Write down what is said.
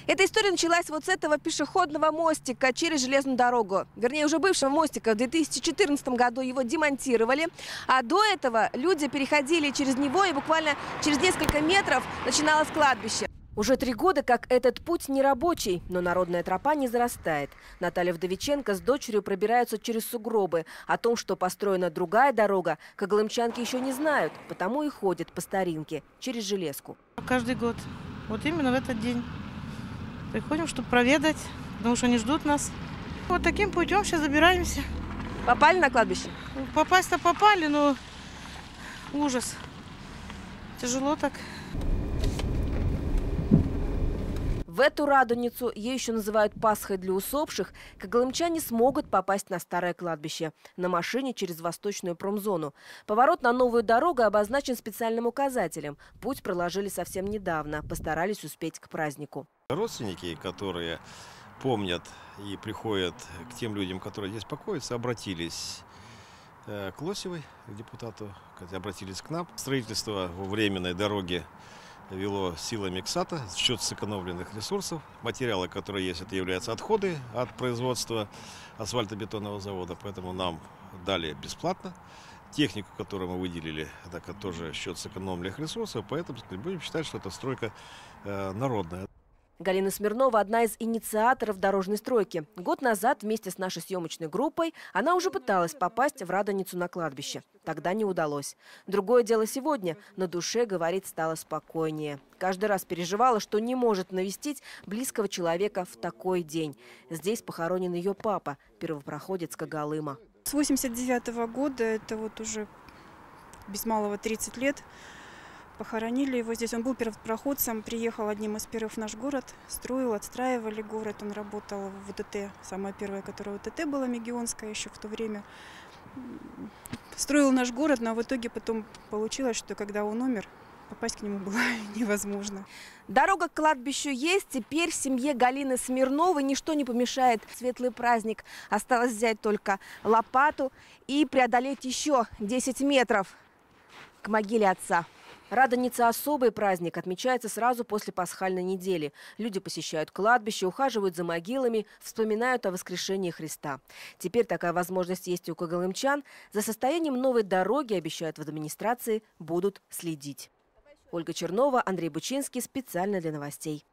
Эта история началась вот с этого пешеходного мостика через железную дорогу. Вернее, уже бывшего мостика. В 2014 году его демонтировали. А до этого люди переходили через него, и буквально через несколько метров начиналось кладбище. Уже 3 года, как этот путь не рабочий, но народная тропа не зарастает. Наталья Вдовиченко с дочерью пробираются через сугробы. О том, что построена другая дорога, когалымчанки еще не знают, потому и ходят по старинке, через железку. Каждый год. Вот именно в этот день. Приходим, чтобы проведать, потому что они ждут нас. Вот таким путем сейчас забираемся. Попали на кладбище? Попасть-то попали, но ужас. Тяжело так. В эту Радоницу, ее еще называют Пасхой для усопших, когалымчане смогут попасть на старое кладбище на машине через восточную промзону. Поворот на новую дорогу обозначен специальным указателем. Путь проложили совсем недавно, постарались успеть к празднику. Родственники, которые помнят и приходят к тем людям, которые здесь покоятся, обратились к Лосевой, к депутату, обратились к нам. Строительство временной дороги вело силами КСАТа за счет сэкономленных ресурсов. Материалы, которые есть, это являются отходы от производства асфальтобетонного завода, поэтому нам дали бесплатно. Технику, которую мы выделили, это тоже за счет сэкономленных ресурсов, поэтому будем считать, что это стройка народная. Галина Смирнова – одна из инициаторов дорожной стройки. Год назад вместе с нашей съемочной группой она уже пыталась попасть в Радоницу на кладбище. Тогда не удалось. Другое дело сегодня. На душе, говорит, стало спокойнее. Каждый раз переживала, что не может навестить близкого человека в такой день. Здесь похоронен ее папа, первопроходец Когалыма. С 89-го года, это вот уже без малого 30 лет, похоронили его здесь. Он был первопроходцем, приехал одним из первых в наш город, строил, отстраивали город. Он работал в УТТ, самое первое, которое УТТ было, Мегионское еще в то время. Строил наш город, но в итоге потом получилось, что когда он умер, попасть к нему было невозможно. Дорога к кладбищу есть. Теперь семье Галины Смирновой ничто не помешает. Светлый праздник. Осталось взять только лопату и преодолеть еще 10 метров к могиле отца. Радоница – особый праздник, отмечается сразу после пасхальной недели. Люди посещают кладбище, ухаживают за могилами, вспоминают о воскрешении Христа. Теперь такая возможность есть и у когалымчан. За состоянием новой дороги, обещают в администрации, будут следить. Ольга Чернова, Андрей Бучинский. Специально для новостей.